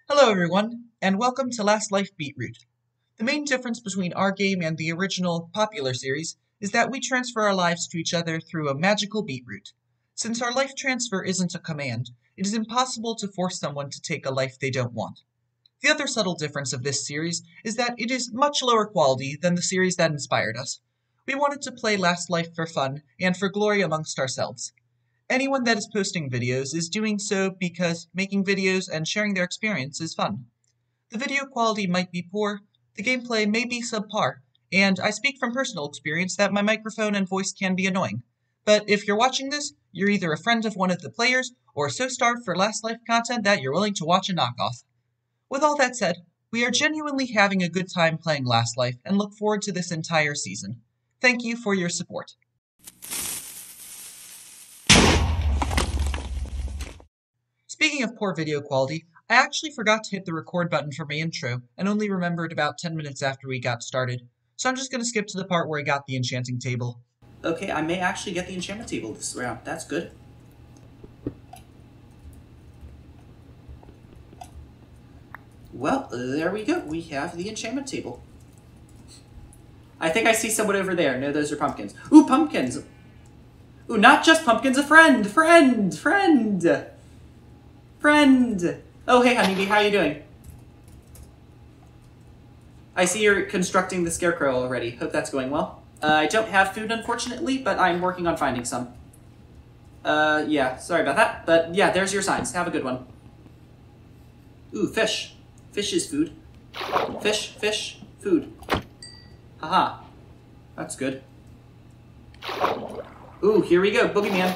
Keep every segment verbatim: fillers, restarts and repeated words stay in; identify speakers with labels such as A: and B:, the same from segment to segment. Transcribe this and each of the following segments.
A: Hello everyone, and welcome to Last Life Beetroot. The main difference between our game and the original popular series is that we transfer our lives to each other through a magical beetroot. Since our life transfer isn't a command, it is impossible to force someone to take a life they don't want. The other subtle difference of this series is that it is much lower quality than the series that inspired us. We wanted to play Last Life for fun and for glory amongst ourselves. Anyone that is posting videos is doing so because making videos and sharing their experience is fun. The video quality might be poor, the gameplay may be subpar, and I speak from personal experience that my microphone and voice can be annoying. But if you're watching this, you're either a friend of one of the players, or so starved for Last Life content that you're willing to watch a knockoff. With all that said, we are genuinely having a good time playing Last Life and look forward to this entire season. Thank you for your support. Speaking of poor video quality, I actually forgot to hit the record button for my intro, and only remembered about ten minutes after we got started. So I'm just going to skip to the part where I got the enchanting table.
B: Okay, I may actually get the enchantment table this round. That's good. Well, there we go. We have the enchantment table. I think I see someone over there. No, those are pumpkins. Ooh, pumpkins! Ooh, not just pumpkins, a friend! Friend! Friend! Friend! Oh, hey, honeybee, how you doing? I see you're constructing the scarecrow already. Hope that's going well. Uh, I don't have food, unfortunately, but I'm working on finding some. Uh, yeah, sorry about that. But yeah, there's your signs. Have a good one. Ooh, fish. Fish is food. Fish, fish, food. Haha. That's good. Ooh, here we go, boogeyman.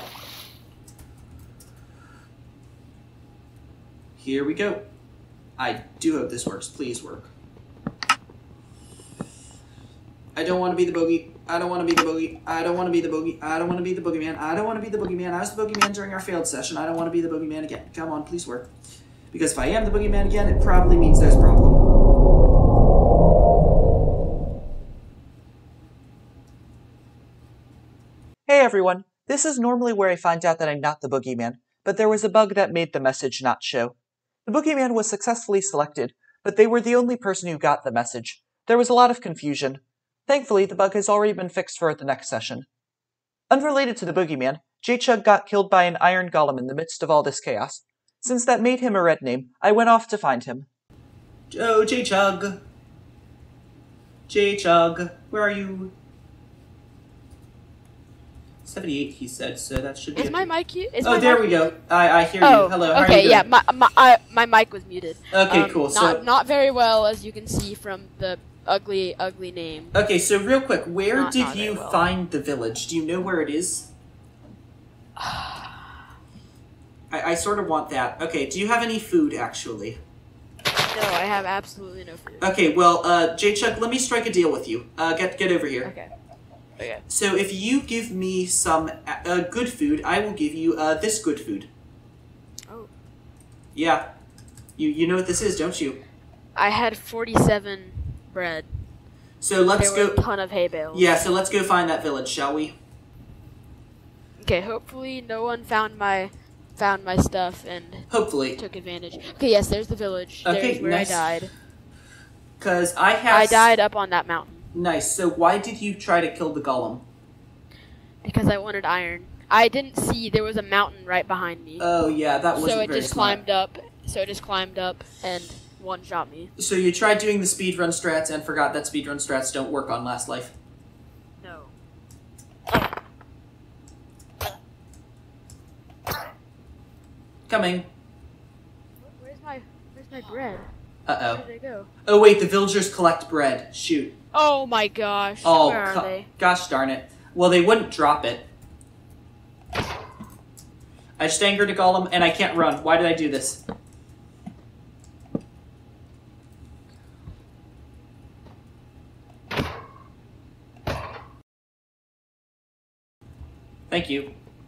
B: Here we go. I do hope this works. Please work. I don't want to be the bogey. I don't want to be the bogey. I don't want to be the bogey. I don't want to be the boogeyman. I don't want to be the boogeyman. I was the boogeyman during our failed session. I don't want to be the boogeyman again. Come on, please work. Because if I am the boogeyman again, it probably means there's a problem.
A: Hey everyone, this is normally where I find out that I'm not the boogeyman, but there was a bug that made the message not show. The boogeyman was successfully selected, but they were the only person who got the message. There was a lot of confusion. Thankfully, the bug has already been fixed for the next session. Unrelated to the boogeyman, J-Chug got killed by an iron golem in the midst of all this chaos. Since that made him a red name, I went off to find him.
B: Oh, J-Chug. J-Chug, where are you? seventy-eight, he said, so that should be...
C: Is my mic... Is
B: oh,
C: my
B: there
C: mic
B: we go.
C: muted?
B: I, I hear
C: oh,
B: you. Hello, how
C: okay,
B: are you
C: yeah,
B: doing?
C: my, my, I, my mic was muted.
B: Okay,
C: um,
B: cool.
C: Not,
B: So,
C: not very well, as you can see from the ugly, ugly name.
B: okay, so real quick, where
C: Not-
B: did
C: not very
B: you
C: well.
B: find the village? Do you know where it is? I, I sort of want that. Okay, do you have any food, actually?
C: No, I have absolutely no food.
B: Okay, well, uh, J-Chug, let me strike a deal with you. Uh, get, get over here.
C: Okay. Okay.
B: So if you give me some uh, good food, I will give you uh, this good food.
C: Oh.
B: Yeah. You you know what this is, don't you?
C: I had forty-seven bread.
B: So let's
C: there were
B: go...
C: a ton of hay bales.
B: Yeah, so let's go find that village, shall we?
C: Okay, hopefully no one found my found my stuff and
B: Hopefully.
C: took advantage. Okay, yes, there's the village.
B: Okay,
C: there's where
B: nice.
C: I died.
B: Because I have...
C: I died up on that mountain.
B: Nice. So why did you try to kill the golem?
C: Because I wanted iron. I didn't see there was a mountain right behind me.
B: Oh, yeah, that wasn't
C: so it
B: very
C: just
B: smart.
C: climbed up. So it just climbed up and one shot me.
B: So you tried doing the speedrun strats and forgot that speedrun strats don't work on Last Life.
C: No.
B: Coming.
C: Where's my Where's my bread?
B: Uh-oh.
C: Where did they go?
B: Oh, wait, the villagers collect bread. Shoot.
C: Oh my gosh.
B: Oh,
C: Where are
B: co-
C: they?
B: gosh darn it. Well, they wouldn't drop it. I just angered a golem, and I can't run. Why did I do this? Thank you.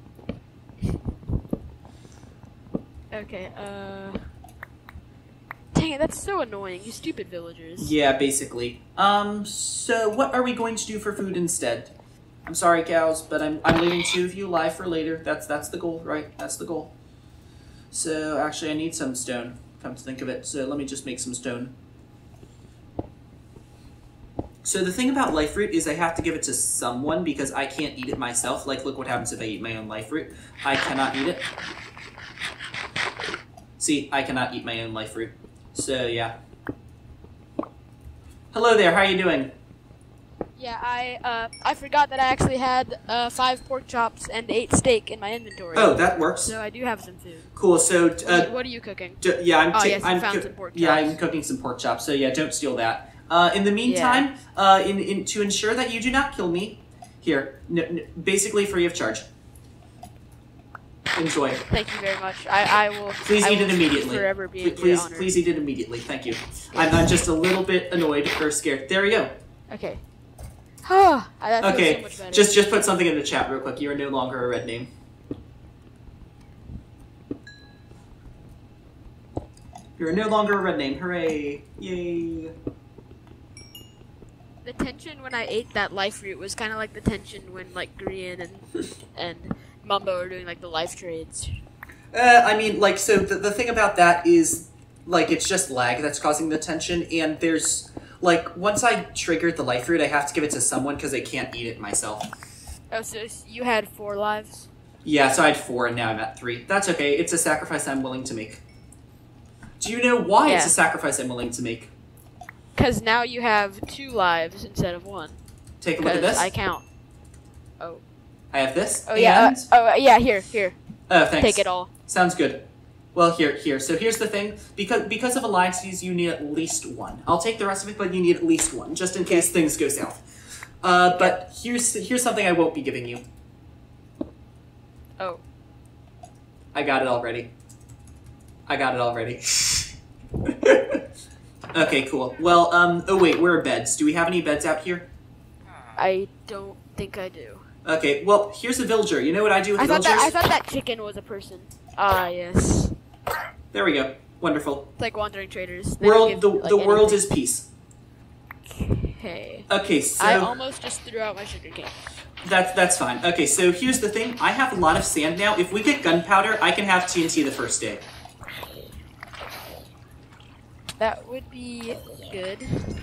C: Okay, uh... Dang it, that's so annoying, you stupid villagers.
B: Yeah, basically. Um, so what are we going to do for food instead? I'm sorry, cows, but I'm, I'm leaving two of you alive for later. That's, that's the goal, right? That's the goal. So, actually, I need some stone. come to think of it. So let me just make some stone. So the thing about life root is I have to give it to someone because I can't eat it myself. Like, look what happens if I eat my own life root. I cannot eat it. See, I cannot eat my own life root. So, yeah. Hello there, how are you doing?
C: Yeah, I uh, I forgot that I actually had uh, five pork chops and eight steak in my inventory.
B: Oh, that works.
C: So I do have some food.
B: Cool, so... Uh,
C: What are you, what are you cooking?
B: d yeah, I'm...
C: Oh,
B: ta-
C: yes, you
B: I'm
C: found
B: coo-
C: some pork
B: Yeah,
C: chops.
B: I'm cooking some pork chops, so yeah, don't steal that. Uh, in the meantime, uh, in, in to ensure that you do not kill me, here, n n basically free of charge. Enjoy.
C: Thank you very much. I, I will.
B: Please
C: I
B: eat
C: will
B: it immediately.
C: Forever be in
B: Please,
C: your honor.
B: please eat it immediately. Thank you. I'm, I'm just a little bit annoyed or scared. There we go.
C: Okay. Ah, that feels
B: Okay,
C: so much better.
B: just just put something in the chat real quick. You are no longer a red name. You're no longer a red name. Hooray! Yay!
C: The tension when I ate that life root was kind of like the tension when like Grian and and Mumbo are doing like the life trades.
B: Uh, I mean, like, so the, the thing about that is, like, it's just lag that's causing the tension, and there's, like, once I triggered the life root, I have to give it to someone because I can't eat it myself.
C: Oh, so you had four lives?
B: Yeah, so I had four, and now I'm at three. That's okay. It's a sacrifice I'm willing to make. Do you know why
C: Yeah.
B: it's a sacrifice I'm willing to make?
C: Because now you have two lives instead of one.
B: Take a look at
C: Because
B: this.
C: I count. Oh.
B: I have this.
C: Oh yeah.
B: and-
C: Uh, oh uh, yeah. Here, here.
B: Oh, thanks.
C: Take it all.
B: Sounds good. Well, here, here. So here's the thing. Because because of alliances, you need at least one. I'll take the rest of it, but you need at least one, just in case things go south. Uh, but here's here's something I won't be giving you.
C: Oh.
B: I got it already. I got it already. Okay, cool. Well, um, oh wait, where are beds? Do we have any beds out here?
C: I don't think I do.
B: Okay, well, here's a villager. You know what I do with
C: I thought
B: villagers?
C: that I thought that chicken was a person. Ah yes.
B: There we go. Wonderful.
C: It's like wandering traders. They don't
B: World,
C: give,
B: the,
C: like,
B: the world
C: anything.
B: is peace.
C: Okay.
B: Okay, so...
C: I almost just threw out my sugar cane.
B: That's that's fine. Okay, so here's the thing. I have a lot of sand now. If we get gunpowder, I can have T N T the first day.
C: That would be good.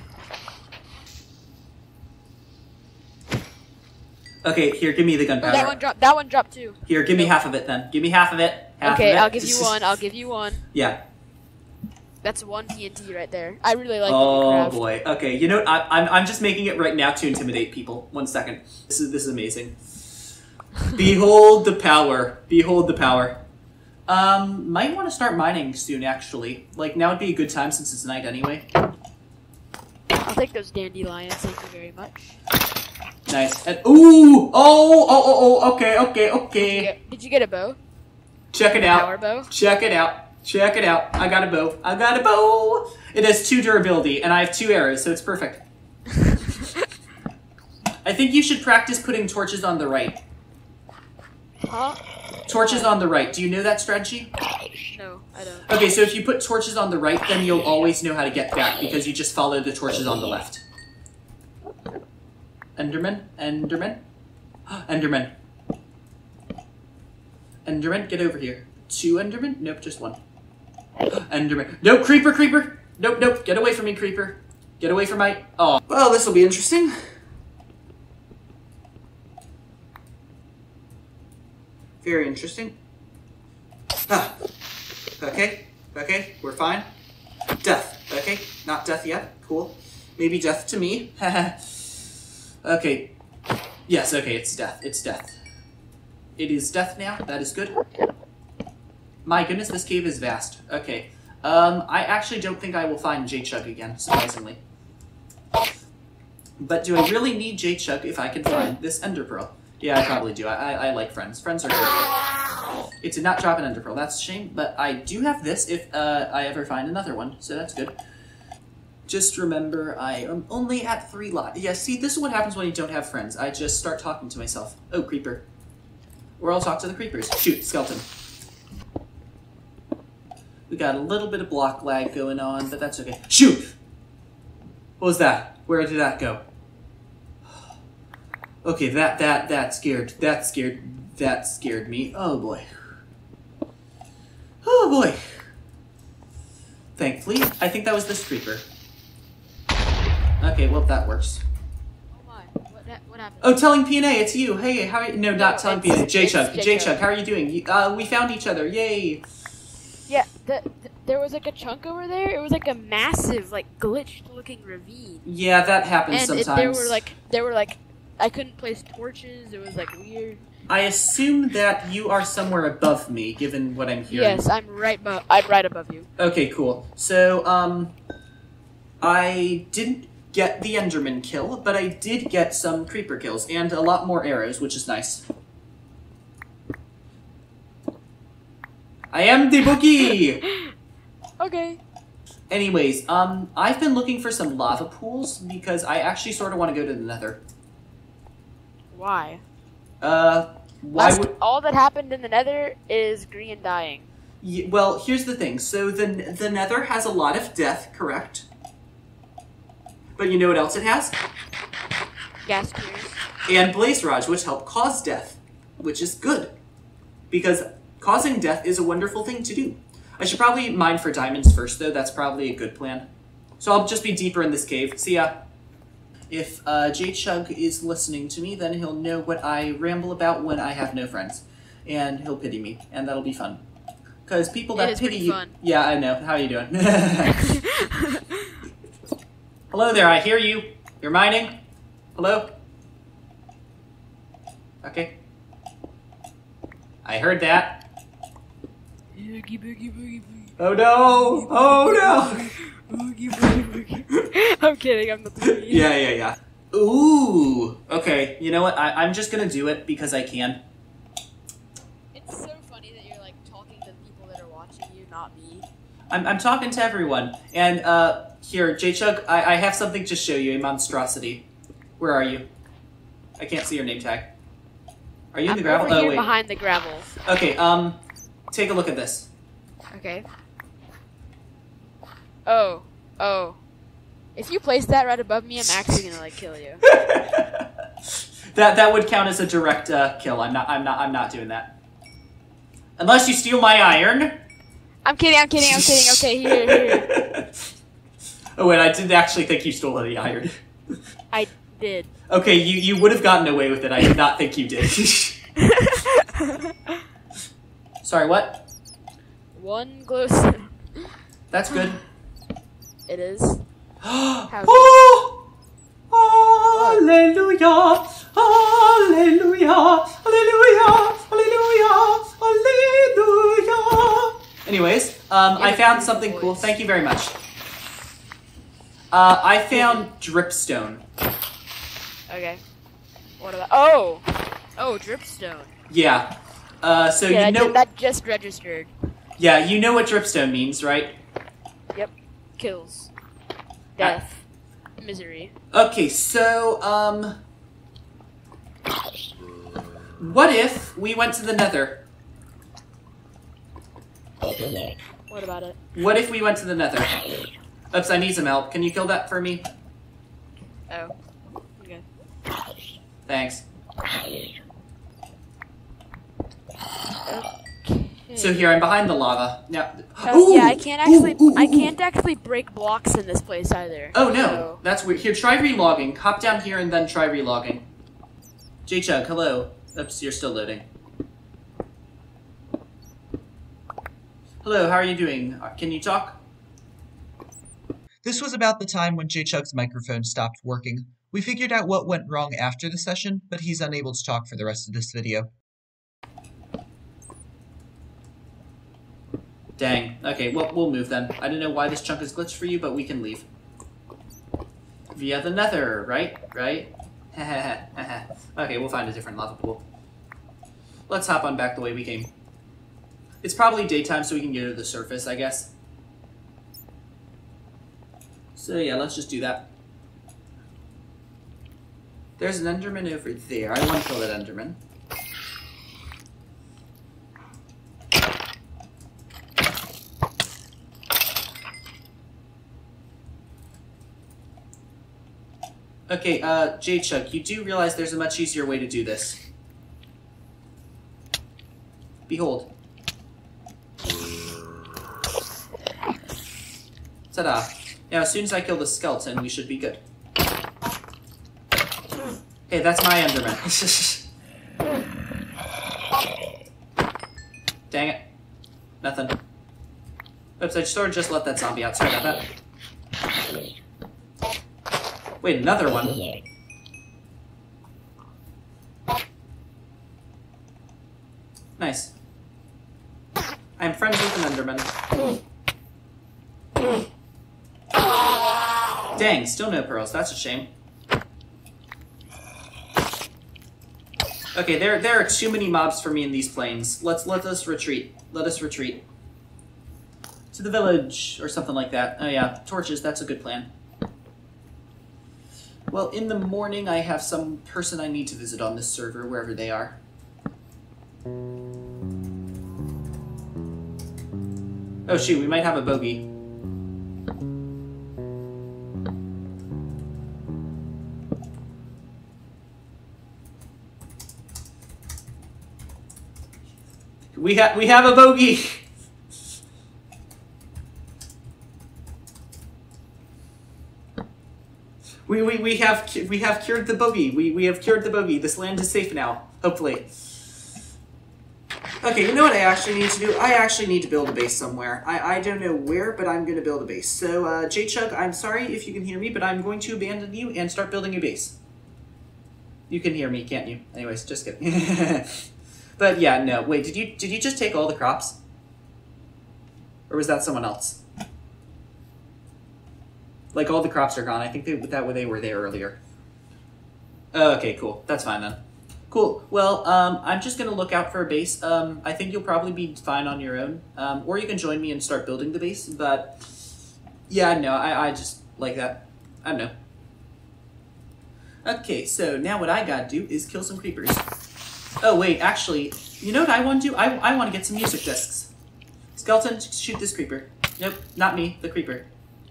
B: Okay, here, give me the
C: Oh,
B: gunpowder.
C: that one dropped. That one dropped too.
B: Here, give me half of it then. Give me half of it. Half
C: Okay,
B: of it.
C: I'll give you one. I'll give you one.
B: Yeah.
C: That's one T N T right there. I really like
B: Oh
C: the new craft.
B: boy. Okay, you know what? I, I'm I'm just making it right now to intimidate people. One second. This is this is amazing. Behold the power. Behold the power. Um, might want to start mining soon. Actually, like now would be a good time since it's night anyway.
C: I'll take those dandelions. Thank you very much.
B: Nice. And ooh, oh, oh, oh, oh. Okay, okay,
C: Did you
B: okay.
C: get, did you get a bow?
B: Check it
C: Power
B: out.
C: bow?
B: Check it out. Check it out. I got a bow. I got a bow. It has two durability, and I have two arrows, so it's perfect. I think you should practice putting torches on the right.
C: Huh?
B: Torches on the right. Do you know that strategy?
C: No, I don't.
B: Okay, so if you put torches on the right, then you'll always know how to get back, because you just follow the torches on the left. Enderman? Enderman? Enderman. Enderman, get over here. Two Enderman? Nope, just one. Enderman. Nope, creeper, creeper! Nope, nope, get away from me, creeper. Get away from my... Oh. Well, this will be interesting. Very interesting. Ah. Okay, okay, we're fine. Death. Okay, not death yet. Cool. Maybe death to me. Okay. Yes, okay, it's death. It's death. It is death now. That is good. My goodness, this cave is vast. Okay. Um, I actually don't think I will find J-Chug again, surprisingly. But do I really need J-Chug if I can find this Ender Pearl? Yeah, I probably do. I, I, I like friends. Friends are good. It did not drop an Ender Pearl. That's a shame. But I do have this if uh, I ever find another one, so that's good. Just remember, I am only at three lives. Yeah, see, this is what happens when you don't have friends. I just start talking to myself. Oh, creeper. Or I'll talk to the creepers. Shoot, skeleton. We got a little bit of block lag going on, but that's okay. Shoot! What was that? Where did that go? Okay, that, that, that scared, that scared, that scared me. Oh boy. Oh boy. Thankfully, I think that was this creeper. Okay, well, that works.
C: Oh my, what, ha- what happened?
B: Oh, telling P N A, it's you. Hey, how are you? No, not
C: No,
B: telling P
C: it's-
B: N A. J-Chug.
C: it's
B: J-Chug,
C: J-Chug.
B: how are you doing? You- Uh, we found each other. Yay.
C: Yeah, the, the, there was like a chunk over there. It was like a massive, like glitched-looking ravine,
B: Yeah, that happens
C: and it,
B: sometimes.
C: there were like, there were like, I couldn't place torches. It was like weird.
B: I assume that you are somewhere above me, given what I'm hearing.
C: Yes, I'm right. Bu- I'm right above you.
B: Okay, cool. So, um, I didn't get the Enderman kill, but I did get some creeper kills and a lot more arrows, which is nice. I am the bookie!
C: Okay.
B: Anyways, um, I've been looking for some lava pools because I actually sort of want to go to the Nether.
C: Why?
B: Uh, why
C: Last,
B: would?
C: all that happened in the Nether is Grian dying.
B: Y- well, here's the thing. So the the Nether has a lot of death, correct? But you know what else it has?
C: Gas tears.
B: And Blaze Raj, which help cause death, which is good. Because causing death is a wonderful thing to do. I should probably mine for diamonds first, though. That's probably a good plan. So I'll just be deeper in this cave. See ya. If uh, J-Chug is listening to me, then he'll know what I ramble about when I have no friends. And he'll pity me, and that'll be fun. Because people that
C: It is
B: pity
C: pretty
B: you...
C: fun.
B: Yeah, I know. How are you doing? Hello there, I hear you. You're mining? Hello? Okay. I heard that.
C: Boogie, boogie, boogie, boogie.
B: Oh no! Oh
C: Boogie, boogie, boogie. I'm kidding. I'm not the
B: no!
C: boogie.
B: Yeah, yeah, yeah. Ooh! Okay, you know what? I, I'm just gonna do it because I can.
C: It's so funny that you're like talking to people that are watching you, not me.
B: I'm, I'm talking to everyone. And, uh, here, J-Chug, I, I have something to show you, a monstrosity. Where are you? I can't see your name tag. Are you in
C: I'm
B: the gravel?
C: over
B: Oh,
C: here
B: wait.
C: behind the gravel.
B: Okay, um, take a look at this.
C: Okay. Oh, oh. If you place that right above me, I'm actually gonna like kill you.
B: that that would count as a direct uh, kill. I'm not. I'm not. I'm not doing that. Unless you steal my iron.
C: I'm kidding. I'm kidding. I'm kidding. Okay, here, here.
B: Oh wait, I didn't actually think you stole the iron.
C: I did.
B: Okay, you you would have gotten away with it. I did not think you did. Sorry, what?
C: One closer.
B: That's good.
C: It is.
B: oh, hallelujah, hallelujah, hallelujah, hallelujah, hallelujah. Anyways, um, I found something cool. Thank you very much. Uh, I found dripstone.
C: Okay. What about? Oh, oh, dripstone.
B: Yeah. Uh, so
C: Yeah,
B: you
C: that,
B: know.
C: ju- that just registered.
B: Yeah, you know what dripstone means, right?
C: Yep. Kills. Death. Misery.
B: Okay, so, um... what if we went to the Nether?
C: What about it?
B: What if we went to the Nether? Oops, I need some help. Can you kill that for me?
C: Oh. Okay.
B: Thanks.
C: Okay.
B: So here, I'm behind the lava. Now,
C: Oh, yeah, I can't actually.
B: Ooh, ooh,
C: I
B: ooh,
C: can't actually break blocks in this place either.
B: Oh no,
C: So-
B: that's weird. Here, try relogging. Hop down here and then try relogging. J-Chug, hello. Oops, you're still loading. Hello, how are you doing? Uh, Can you talk?
A: This was about the time when J-Chug's microphone stopped working. We figured out what went wrong after the session, but he's unable to talk for the rest of this video.
B: Dang. Okay, well, we'll move then. I don't know why this chunk is glitched for you, but we can leave. Via the Nether, right? Right? Okay, we'll find a different lava pool. Let's hop on back the way we came. It's probably daytime, so we can go to the surface, I guess. So yeah, let's just do that. There's an Enderman over there. I want to kill that Enderman. Okay, uh, J-Chug, you do realize there's a much easier way to do this. Behold. Ta-da. Now, as soon as I kill the skeleton, we should be good. Hey, that's my Enderman. Dang it. Nothing. Oops, I sort of just let that zombie out. Sorry about that. Wait, another one. Nice. I'm friends with an Enderman. Dang, still no pearls. That's a shame. Okay, there there are too many mobs for me in these plains. Let's let us retreat. Let us retreat. To the village, or something like that. Oh yeah, torches, that's a good plan. Well, in the morning I have some person I need to visit on this server, wherever they are. Oh shoot, we might have a bogey. We have we have a bogey. we, we we have we have cured the bogey. We we have cured the bogey. This land is safe now, hopefully. Okay, you know what I actually need to do? I actually need to build a base somewhere. I I don't know where, but I'm going to build a base. So, uh, J-Chug, I'm sorry if you can hear me, but I'm going to abandon you and start building a base. You can hear me, can't you? Anyways, just kidding. But yeah, no. Wait, did you did you just take all the crops? Or was that someone else? Like, all the crops are gone. I think they, that way they were there earlier. Oh, okay, cool. That's fine then. Cool. Well, um, I'm just going to look out for a base. Um, I think you'll probably be fine on your own. Um, or you can join me and start building the base. But, yeah, no, I, I just like that. I don't know. Okay, so now what I gotta do is kill some creepers. Oh, wait, actually, you know what I want to do? I, I want to get some music discs. Skeleton, shoot this creeper. Nope, not me, the creeper.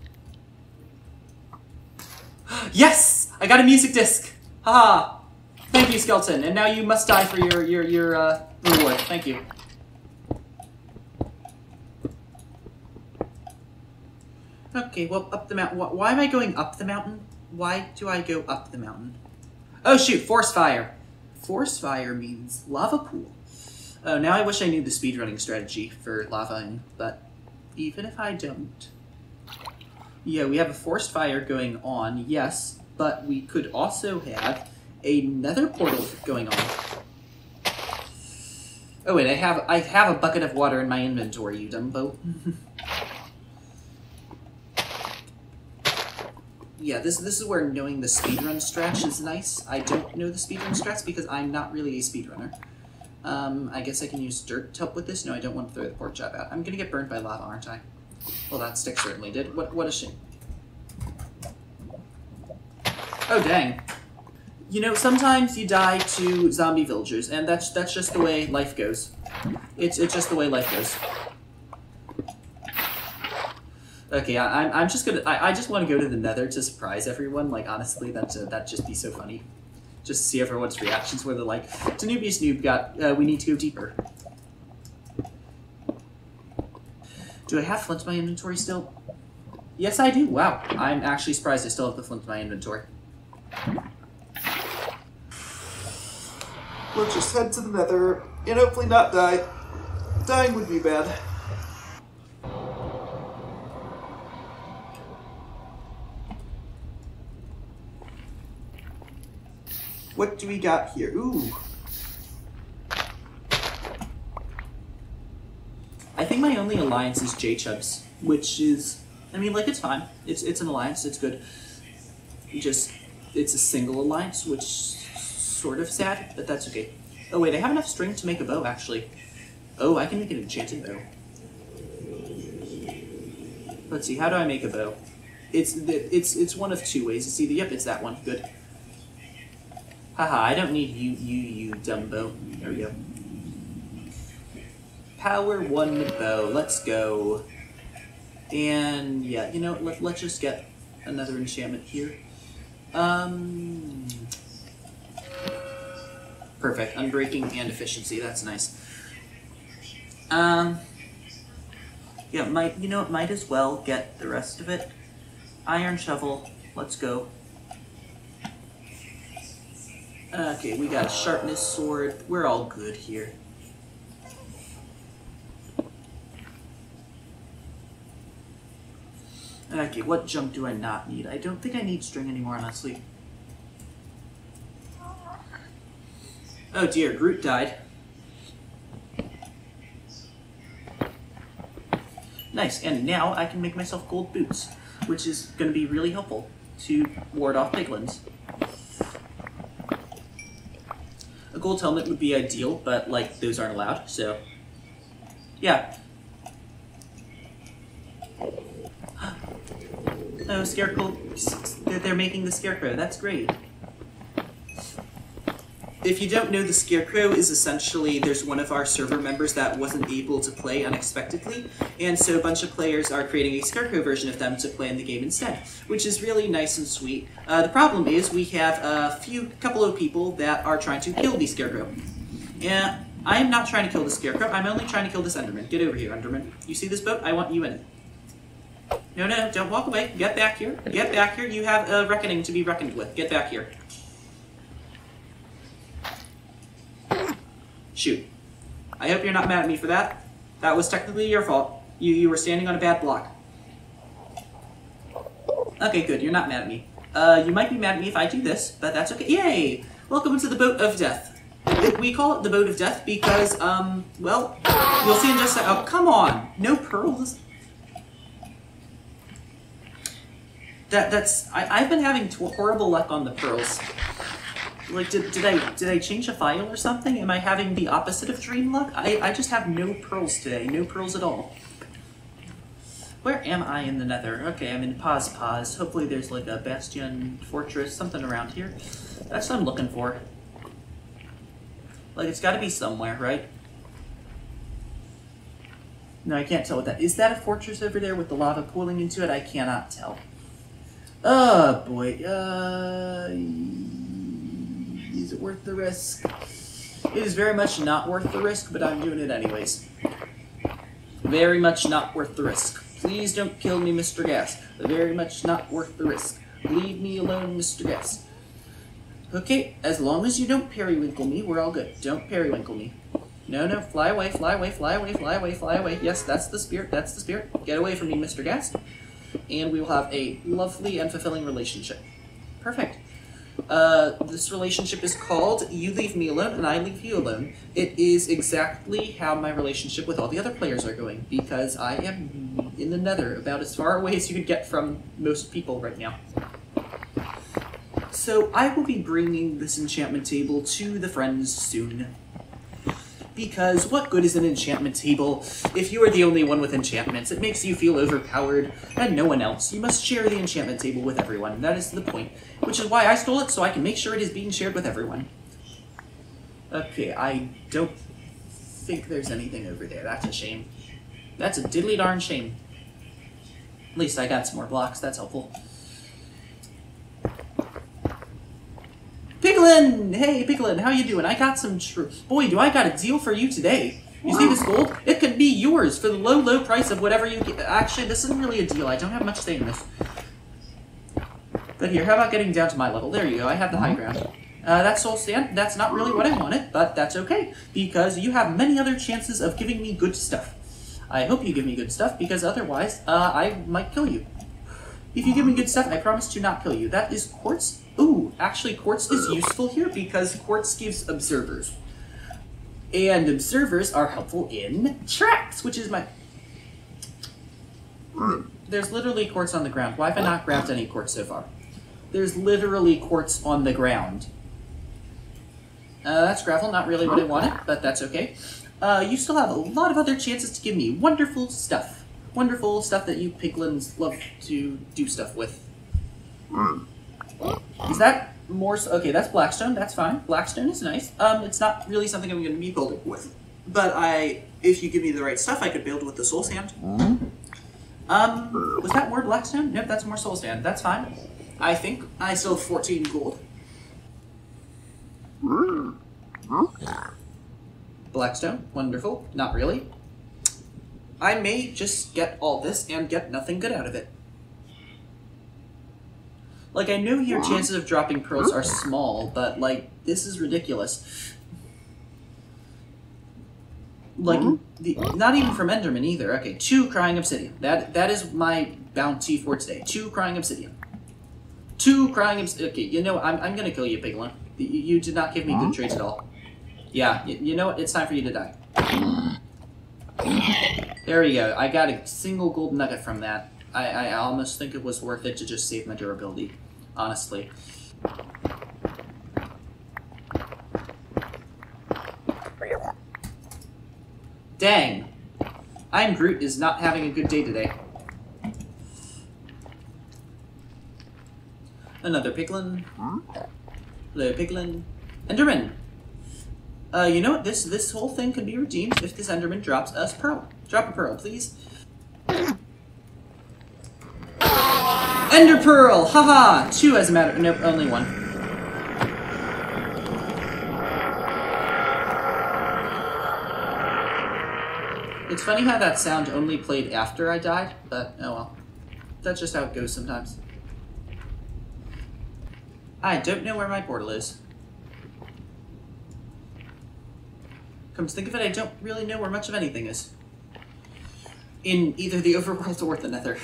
B: Yes! I got a music disc! Haha! Thank you, Skeleton, and now you must die for your, your, your, uh, reward. Thank you. Okay, well, up the mountain. Why am I going up the mountain? Why do I go up the mountain? Oh, shoot, force fire. Force fire means lava pool. Oh, now I wish I knew the speedrunning strategy for lavaing, but even if I don't... Yeah, we have a forced fire going on, yes, but we could also have another portal going on. Oh wait, I have I have a bucket of water in my inventory, you dumbo. Yeah, this this is where knowing the speedrun stretch is nice. I don't know the speedrun stretch because I'm not really a speedrunner. Um, I guess I can use dirt to help with this. No, I don't want to throw the pork chop out. I'm gonna get burned by lava, aren't I? Well, that stick certainly did. What what a shame. Oh dang. You know, sometimes you die to zombie villagers, and that's that's just the way life goes. It's it's just the way life goes. Okay, I, I'm I'm just gonna I, I just want to go to the Nether to surprise everyone. Like honestly, that uh, that'd just be so funny. Just to see everyone's reactions where they're like, Danubius Noob got uh, we need to go deeper. Do I have flint in my inventory still? Yes, I do. Wow, I'm actually surprised I still have the flint in my inventory.
D: Let's just head to the Nether and hopefully not die. Dying would be bad. What do we got here? Ooh.
B: I think my only alliance is J-Chubs, which is, I mean, like, it's fine. It's it's an alliance, it's good. Just, it's a single alliance, which sort of sad, but that's okay. Oh wait, I have enough string to make a bow, actually. Oh, I can make an enchanted bow. Let's see, how do I make a bow? It's it's it's one of two ways. It's either, yep, it's that one. Good. Haha, I don't need you, you, you, Dumbo. There we go. Power one bow. Let's go. And yeah, you know, let, let's just get another enchantment here. Um, perfect. Unbreaking and efficiency. That's nice. Um, Yeah, might you know it might as well get the rest of it. Iron shovel, let's go. Okay, we got a sharpness sword. We're all good here. Okay, what junk do I not need? I don't think I need string anymore, honestly. Oh dear, Groot died. Nice, and now I can make myself gold boots, which is going to be really helpful to ward off piglins. A gold helmet would be ideal, but, like, those aren't allowed, so... Yeah. Oh, Scarecrow... They're making the Scarecrow. That's great. If you don't know, the Scarecrow is essentially, there's one of our server members that wasn't able to play unexpectedly, and so a bunch of players are creating a Scarecrow version of them to play in the game instead, which is really nice and sweet. Uh, the problem is we have a few, couple of people that are trying to kill the Scarecrow. And I am not trying to kill the Scarecrow, I'm only trying to kill this Enderman. Get over here, Enderman. You see this boat? I want you in it. No, no, don't walk away. Get back here. Get back here. You have a reckoning to be reckoned with. Get back here. Shoot. I hope you're not mad at me for that. That was technically your fault. You you were standing on a bad block. Okay, good. You're not mad at me. Uh, you might be mad at me if I do this, but that's okay. Yay! Welcome to the Boat of Death. We call it the Boat of Death because, um, well, you'll see in just a... Oh, come on! No pearls? That, that's... I, I've been having t horrible luck on the pearls. Like, did, did I did I change a file or something? Am I having the opposite of dream luck? I, I just have no pearls today. No pearls at all. Where am I in the nether? Okay, I'm in Paz Paz. Hopefully there's like a bastion, fortress, something around here. That's what I'm looking for. Like, it's gotta be somewhere, right? No, I can't tell what that is. Is that a fortress over there with the lava pooling into it? I cannot tell. Oh, boy. Uh... Is it worth the risk? It is very much not worth the risk, but I'm doing it anyways. Very much not worth the risk. Please don't kill me, Mister Gas. Very much not worth the risk. Leave me alone, Mister Gas. Okay, as long as you don't periwinkle me, we're all good. Don't periwinkle me. No, no, fly away, fly away, fly away, fly away, fly away. Yes, that's the spirit, that's the spirit. Get away from me, Mister Gas. And we will have a lovely and fulfilling relationship. Perfect. Uh, this relationship is called You Leave Me Alone and I Leave You Alone. It is exactly how my relationship with all the other players are going, because I am in the nether, about as far away as you could get from most people right now. So I will be bringing this enchantment table to the friends soon. Because what good is an enchantment table if you are the only one with enchantments? It makes you feel overpowered, and no one else. You must share the enchantment table with everyone. That is the point. Which is why I stole it, so I can make sure it is being shared with everyone. Okay, I don't think there's anything over there. That's a shame. That's a diddly darn shame. At least I got some more blocks. That's helpful. Piglin! Hey, Piglin, how you doing? I got some tr- Boy, do I got a deal for you today. You see this gold? It could be yours for the low, low price of whatever you get. Actually, this isn't really a deal. I don't have much say in this. But here, how about getting down to my level? There you go. I have the high ground. Uh, that soul stand, that's not really what I wanted, but that's okay, because you have many other chances of giving me good stuff. I hope you give me good stuff, because otherwise, uh, I might kill you. If you give me good stuff, I promise to not kill you. That is quartz. Ooh, actually, quartz is useful here because quartz gives observers. And observers are helpful in traps, which is my... There's literally quartz on the ground. Why have I not grabbed any quartz so far? There's literally quartz on the ground. Uh, that's gravel, not really what I wanted, but that's okay. Uh, you still have a lot of other chances to give me wonderful stuff. Wonderful stuff that you piglins love to do stuff with. Is that more... Okay, that's blackstone. That's fine. Blackstone is nice. Um, it's not really something I'm going to be building with. But I... If you give me the right stuff, I could build with the soul sand. Um, was that more blackstone? Nope, that's more soul sand. That's fine. I think I still have fourteen gold. Blackstone. Wonderful. Not really. I may just get all this and get nothing good out of it. Like, I know your chances of dropping pearls are small, but, like, this is ridiculous. Like, the, not even from Enderman either. Okay, two crying obsidian. That That is my bounty for today. Two crying obsidian. Two crying obsidian. Okay, you know, I'm, I'm gonna kill you, Piglin. You, you did not give me good trades at all. Yeah, you, you know what? It's time for you to die. There we go. I got a single gold nugget from that. I, I almost think it was worth it to just save my durability, honestly. Dang. I'm Groot is not having a good day today. Another Piglin. Hello, Piglin. Enderman! Uh, you know what? This, this whole thing can be redeemed if this Enderman drops us pearl. Drop a pearl, please. Ender Pearl! Haha! Two as a matter- nope, only one. It's funny how that sound only played after I died, but oh well. That's just how it goes sometimes. I don't know where my portal is. Come to think of it, I don't really know where much of anything is. In either the overworld or the nether.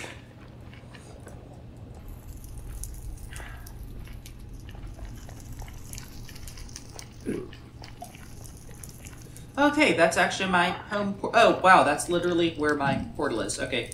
B: Okay, that's actually my home por- oh, wow, that's literally where my portal is. Okay.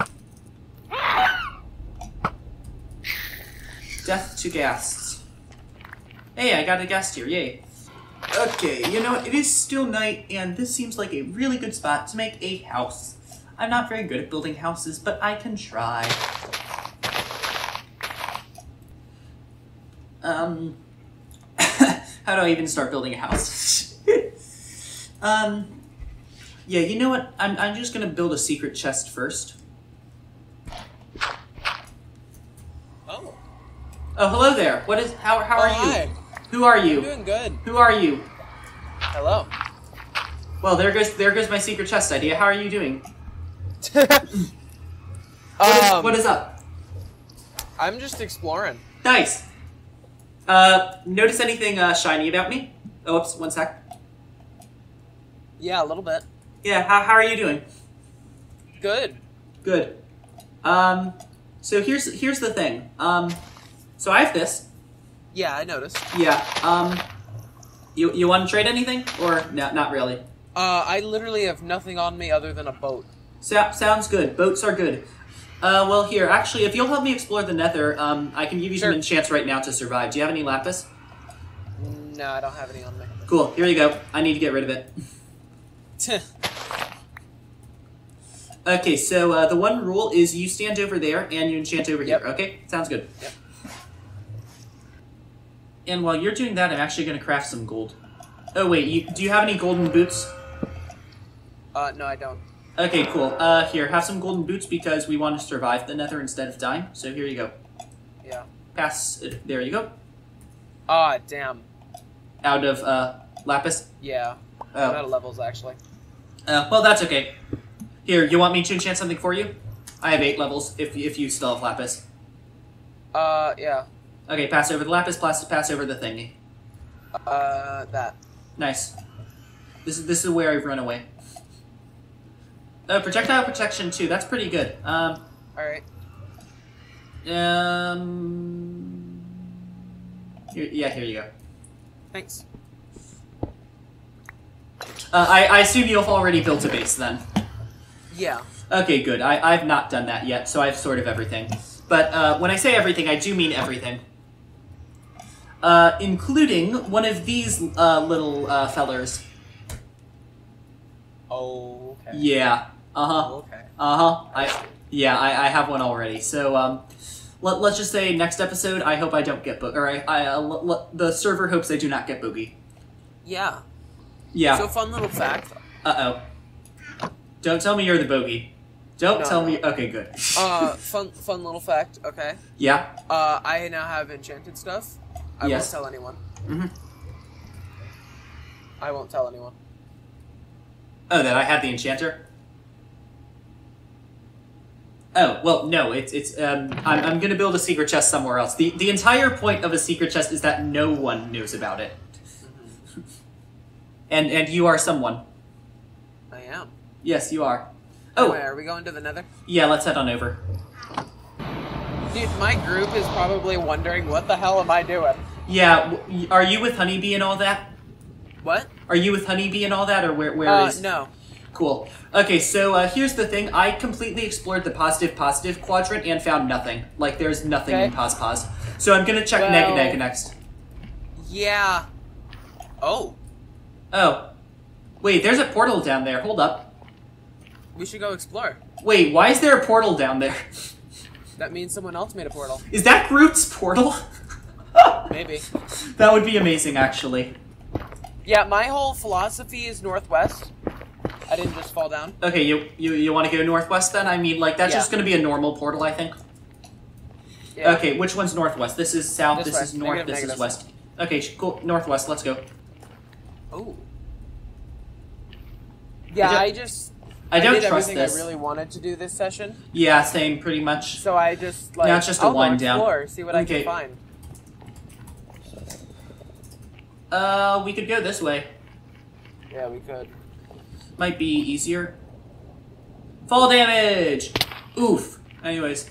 B: Death to ghasts. Hey, I got a ghast here, yay. Okay, you know what, it is still night, and this seems like a really good spot to make a house. I'm not very good at building houses, but I can try. Um, how do I even start building a house? um, yeah, you know what, I'm, I'm just gonna build a secret chest first.
E: Oh.
B: Oh, hello there. What is, how, how
E: Oh,
B: are you?
E: hi.
B: Who are you?
E: I'm doing good.
B: Who are you?
E: Hello.
B: Well, there goes there goes my secret chest idea. How are you doing?
E: um,
B: What is, what is up?
E: I'm just exploring.
B: Nice. Uh, notice anything uh, shiny about me? Oh, oops, one sec.
E: Yeah, a little bit.
B: Yeah, how, how are you doing?
E: Good.
B: Good. Um, so here's here's the thing. Um, so I have this.
E: Yeah, I noticed.
B: Yeah. Um, you you want to trade anything or no? Not really.
E: Uh, I literally have nothing on me other than a boat.
B: So, sounds good. Boats are good. Uh, well, here, actually, if you'll help me explore the nether, um, I can give you
E: Sure.
B: some enchants right now to survive. Do you have any lapis?
E: No, I don't have any on me.
B: Cool. Here you go. I need to get rid of it. Okay, so uh, the one rule is you stand over there and you enchant over
E: Yep.
B: here. Okay, sounds good.
E: Yep.
B: And while you're doing that, I'm actually going to craft some gold. Oh wait, you do you have any golden boots?
E: uh, no, I don't.
B: Okay, cool. Uh, here, have some golden boots because we want to survive the nether instead of dying. So here you go.
E: Yeah.
B: Pass it. There you go.
E: Ah, damn.
B: Out of uh, lapis.
E: Yeah. I'm out
B: Oh,
E: of levels, actually.
B: uh, well that's okay. Here, you want me to enchant something for you? I have eight levels. If if you still have lapis.
E: Uh, yeah.
B: Okay, pass over the lapis. Pass pass over the thingy.
E: Uh, that.
B: Nice. This is this is where I've run away. Oh, projectile protection too. That's pretty good. Um.
E: Alright.
B: Um. Here, yeah, here you go.
E: Thanks.
B: Uh, I I assume you've already built a base then.
E: Yeah.
B: Okay, good. I I've not done that yet, so I have sort of everything. But uh, when I say everything, I do mean everything. Uh, including one of these uh, little uh, fellers.
E: Okay.
B: Yeah. Uh huh.
E: Okay.
B: Uh huh. I yeah. I, I have one already. So um, let let's just say next episode. I hope I don't get bo- or I, I uh, l- l- the server hopes I do not get boogie.
E: Yeah.
B: Yeah.
E: So, fun little fact.
B: Uh oh. Don't tell me you're the bogey. Don't
E: No,
B: tell
E: no.
B: me. Okay, good.
E: Uh, fun, fun little fact, okay?
B: Yeah.
E: Uh, I now have enchanted stuff. I
B: Yes.
E: won't tell anyone.
B: Mhm.
E: I won't tell anyone.
B: Oh, that I have the enchanter. Oh, well, no, it's, it's, um, I'm, I'm gonna build a secret chest somewhere else. The, the entire point of a secret chest is that no one knows about it. And, and you are someone.
E: I am.
B: Yes, you are. Oh,
E: Anyway, are we going to the nether?
B: yeah, let's head on over.
E: Dude, my group is probably wondering what the hell am I doing?
B: Yeah, w- are you with Honeybee and all that?
E: What?
B: Are you with Honeybee and all that, or where, where
E: Uh,
B: is...
E: no.
B: Cool. Okay, so uh, here's the thing. I completely explored the positive-positive quadrant and found nothing. Like, there's nothing
E: Okay.
B: in pos-pos. So I'm gonna check
E: Well-
B: neg-neg next.
E: Yeah. Oh,
B: Oh. Wait, there's a portal down there. Hold up.
E: we should go explore.
B: Wait, why is there a portal down there?
E: That means someone else made a portal.
B: Is that Groot's portal?
E: Maybe.
B: That would be amazing, actually.
E: Yeah, my whole philosophy is northwest. I didn't just fall down.
B: Okay, you you, you want to go northwest then? I mean, like, that's
E: Yeah.
B: just going to be a normal portal, I think.
E: Yeah.
B: Okay, which one's northwest? This is south,
E: This
B: this,
E: way.
B: is north,
E: Negative,
B: this
E: negative.
B: is west. Okay, sh- cool. Northwest, let's go.
E: Ooh. Yeah,
B: I
E: I just
B: I don't
E: did
B: trust
E: everything
B: this.
E: I really wanted to do this session,
B: Yeah, same, pretty much.
E: so I just like
B: Now it's just a
E: I'll go
B: wind down.
E: explore, see what
B: Okay.
E: I can find.
B: Uh, we could go this way.
E: Yeah, we could.
B: Might be easier. Fall damage! Oof. Anyways.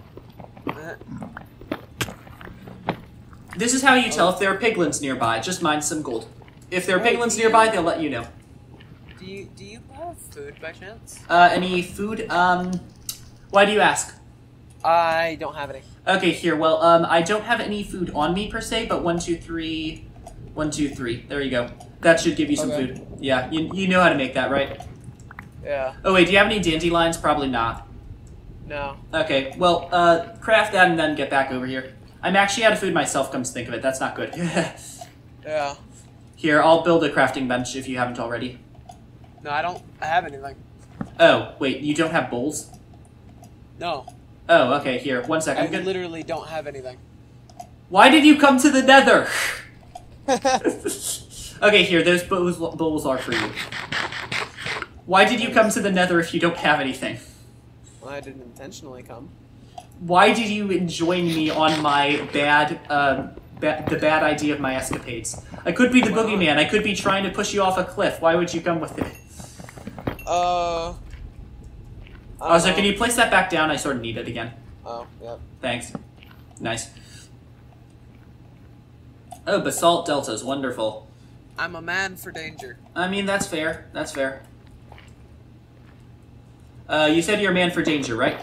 B: This is how you tell if there are piglins nearby. Just mine some gold. If there are
E: Hey,
B: piglins
E: do you-
B: nearby, they'll let you know.
E: Do you do you have food by chance?
B: Uh, any food? Um, why do you ask?
E: I don't have any.
B: Okay, here. Well, um, I don't have any food on me per se, but one, two, three, one, two, three. There you go. That should give you some
E: Okay.
B: food. Yeah, you you know how to make that, right?
E: Yeah.
B: Oh wait, do you have any dandelions? Probably not.
E: No.
B: Okay, well, uh, craft that and then get back over here. I'm actually out of food myself. Come to think of it, that's not good.
E: Yeah.
B: Here, I'll build a crafting bench if you haven't already.
E: No, I don't. I have anything.
B: Oh, wait, you don't have bowls?
E: No.
B: Oh, okay. Here, one
E: I
B: second. I'm gonna...
E: literally don't have anything.
B: Why did you come to the Nether? Okay, here, those bowls, bowls are for you. Why did you come to the Nether if you don't have anything?
E: Well, I didn't intentionally come.
B: Why did you join me on my bad, um, ba- the bad idea of my escapades? I could be the
E: Why not?
B: boogeyman. I could be trying to push you off a cliff. Why would you come with it?
E: Uh. I
B: Also,
E: don't
B: can
E: know.
B: you place that back down? I sort of need it again.
E: Oh, yep.
B: Thanks. Nice. Oh, basalt deltas. Wonderful.
E: I'm a man for danger.
B: I mean, that's fair. That's fair. Uh, you said you're a man for danger, right?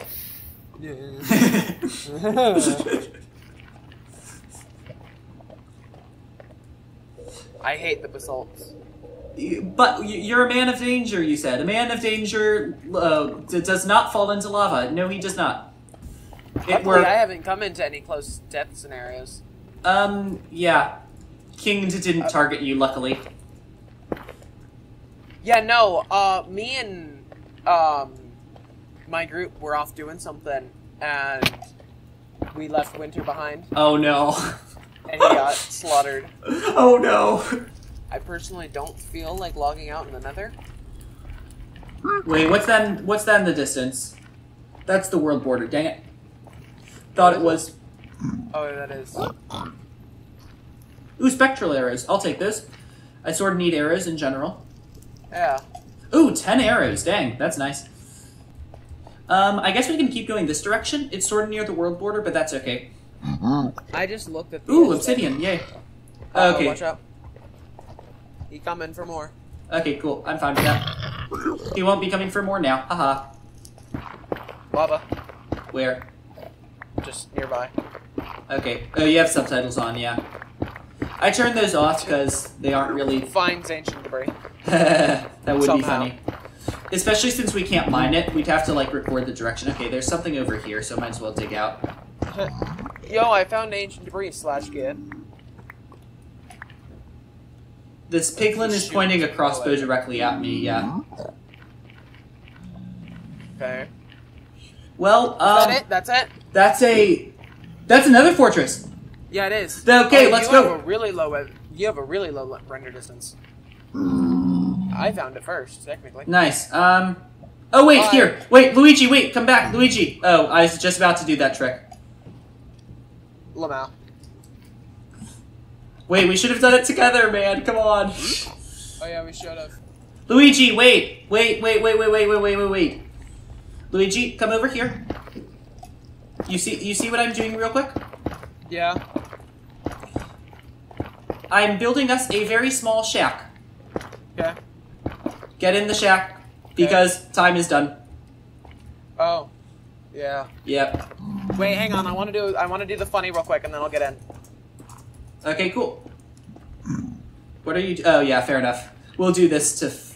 E: I hate the basalts.
B: But y- you're a man of danger, you said. A man of danger uh, d- does not fall into lava. No, he does not. It
E: Luckily,
B: were,
E: I haven't come into any close death scenarios.
B: um, yeah. King didn't target you, luckily.
E: Yeah, no, uh, me and, um, my group were off doing something, and we left Winter behind,
B: Oh no.
E: and he got slaughtered.
B: Oh no.
E: I personally don't feel like logging out in the nether.
B: Wait, what's that? In, what's that in the distance? That's the world border. Dang it. Thought it was.
E: Oh, that is.
B: Ooh, spectral arrows. I'll take those. I sort of need arrows in general.
E: Yeah.
B: Ooh, ten arrows. Dang, that's nice. Um, I guess we can keep going this direction. It's sort of near the world border, but that's okay.
E: I just looked at the
B: Ooh,
E: edge
B: obsidian. Yay.
E: there.
B: Okay.
E: Watch out. He coming for more.
B: Okay, cool. I'm fine with that. He won't be coming for more now. Haha.
E: Lava.
B: Where?
E: Just nearby.
B: Okay. Oh, you have subtitles on, yeah. I turned those off because they aren't really...
E: Finds ancient debris.
B: That would be
E: Somehow.
B: funny. Especially since we can't mine it, we'd have to, like, record the direction. Okay, there's something over here, so might as well dig out.
E: Yo, I found ancient debris slash git.
B: This piglin is pointing a crossbow directly at me, yeah.
E: Okay.
B: Well,
E: Is
B: um...
E: that it? That's it?
B: That's a... That's another fortress!
E: Yeah, it is.
B: Okay,
E: Oh,
B: let's
E: you
B: go.
E: Have a really low. You have a really low render distance. I found it first, technically.
B: Nice. Um, Oh, wait,
E: Bye.
B: here. Wait, Luigi, wait, come back. Luigi. Oh, I was just about to do that trick.
E: Lamau.
B: Wait, we should have done it together, man. Come on.
E: Oh yeah, we should have.
B: Luigi, wait. Wait, wait, wait, wait, wait, wait, wait, wait, wait. Luigi, come over here. You see you see what I'm doing real quick?
E: Yeah.
B: I'm building us a very small shack.
E: Okay.
B: Get in the shack, because time is done.
E: Oh. Yeah.
B: Yep.
E: Wait, hang on. I want to do. I want to do the funny real quick, and then I'll get in.
B: Okay, cool. What are you... Oh, yeah, fair enough. We'll do this to... F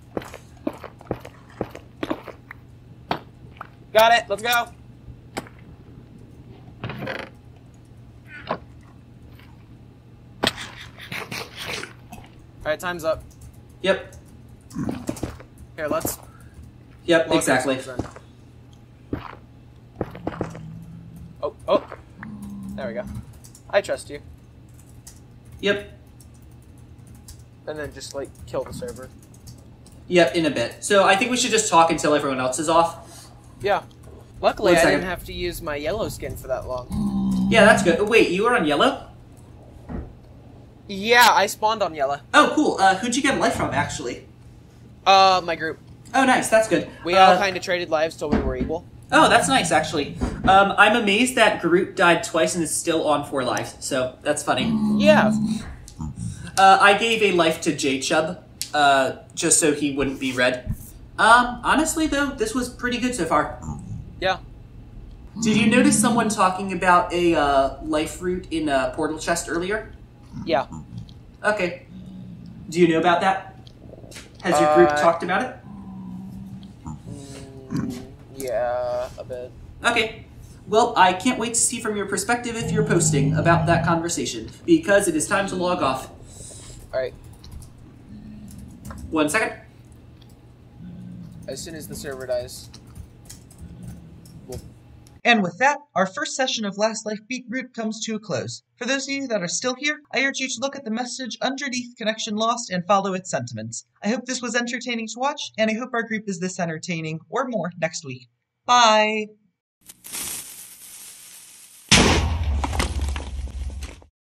E: Got it. Let's go. All right, time's up.
B: Yep.
E: Here, let's.
B: Yep,
E: log
B: exactly.
E: ourselves in. Oh, oh. There we go. I trust you.
B: Yep.
E: And then just like kill the server.
B: Yep, in a bit. So I think we should just talk until everyone else is off.
E: Yeah. Luckily,
B: One
E: I
B: second.
E: didn't have to use my yellow skin for that long.
B: Yeah, that's good. Oh, wait, you were on yellow?
E: Yeah, I spawned on yellow.
B: Oh, cool. Uh, who'd you get life from, actually?
E: Uh, my group.
B: Oh, nice. That's good.
E: We
B: uh,
E: all kind of traded lives till we were equal.
B: Oh, that's nice, actually. Um, I'm amazed that Garut died twice and is still on four lives, so that's funny.
E: Yeah.
B: Uh, I gave a life to J-Chub, uh, just so he wouldn't be red. Um, honestly, though, this was pretty good so far.
E: Yeah.
B: Did you notice someone talking about a uh, life root in a portal chest earlier?
E: Yeah.
B: Okay. Do you know about that? Has your group
E: Uh,
B: talked about it?
E: Mm, yeah, a bit.
B: Okay. Well, I can't wait to see from your perspective if you're posting about that conversation, because it is time to log off.
E: All right.
B: One second.
E: As soon as the server dies. We'll...
A: And with that, our first session of Last Life Beetroot comes to a close. For those of you that are still here, I urge you to look at the message underneath Connection Lost and follow its sentiments. I hope this was entertaining to watch, and I hope our group is this entertaining, or more, next week. Bye!